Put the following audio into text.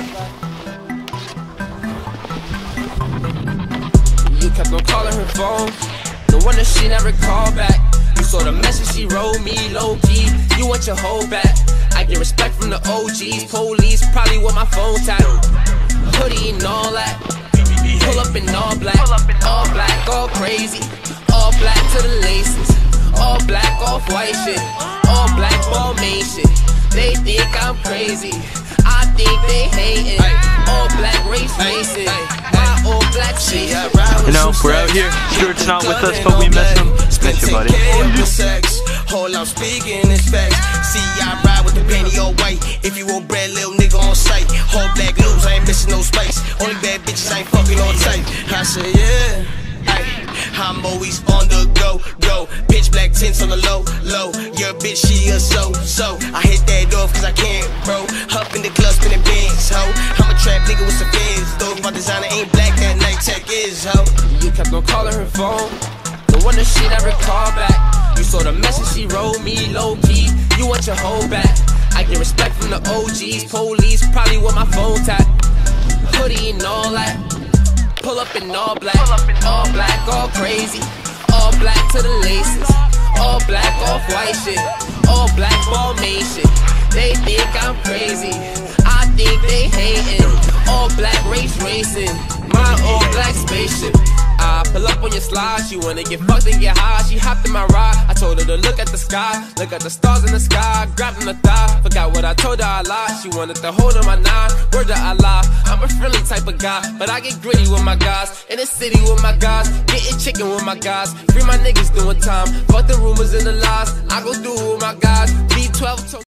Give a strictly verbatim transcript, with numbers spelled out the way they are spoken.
You kept on calling her phone, no wonder she never called back. You saw the message she wrote me, low key, you want your whole back. I get respect from the O Gs, police probably want my phone tap. Hoodie and all that, pull up in all black, all black, all crazy, all black to the laces, all black, off white shit, all black, all main shit. They think I'm crazy, I think they hating. All black race racing, my all black shit. You know, we're out here. Stuart's not with us, but we miss him. Miss you, buddy. Hold on, speaking is facts. See, I ride with the penny all white. If you want bread, little nigga on sight. Whole black news, I ain't missing no spice. Only bad bitches, I ain't fucking on tight. I say, yeah. Ay, I'm always on the go, go. Pitch black tints on the low, low. Your bitch, she a so, so. I hit that off cause I can't, bro. Up in the club, spinning bands, ho. I'm a trap nigga with some fans. Though if my designer ain't black, that night tech is, ho. You kept on calling her phone, no wonder she never called back. You saw the message she wrote me, low key, you want your whole back. I get respect from the O Gs, police probably want my phone tap. Hoodie and all that, pull up in all black, all black, all crazy, all black to the laces, all black, off white shit, all black, all main shit. They think I'm crazy, I think they hating. All black race racing, my all black spaceship. I pull up on your slide, she wanna get fucked and get high. She hopped in my ride, I told her to look at the sky, look at the stars in the sky, grabbed on the thigh. Forgot what I told her I lied, she wanted to hold on my nine. Word to Allah, I'm a friendly type of guy, but I get gritty with my guys. In the city with my guys, getting chicken with my guys. Free my niggas doing time, fuck the rumors and the lies. I go through with my guys, B twelve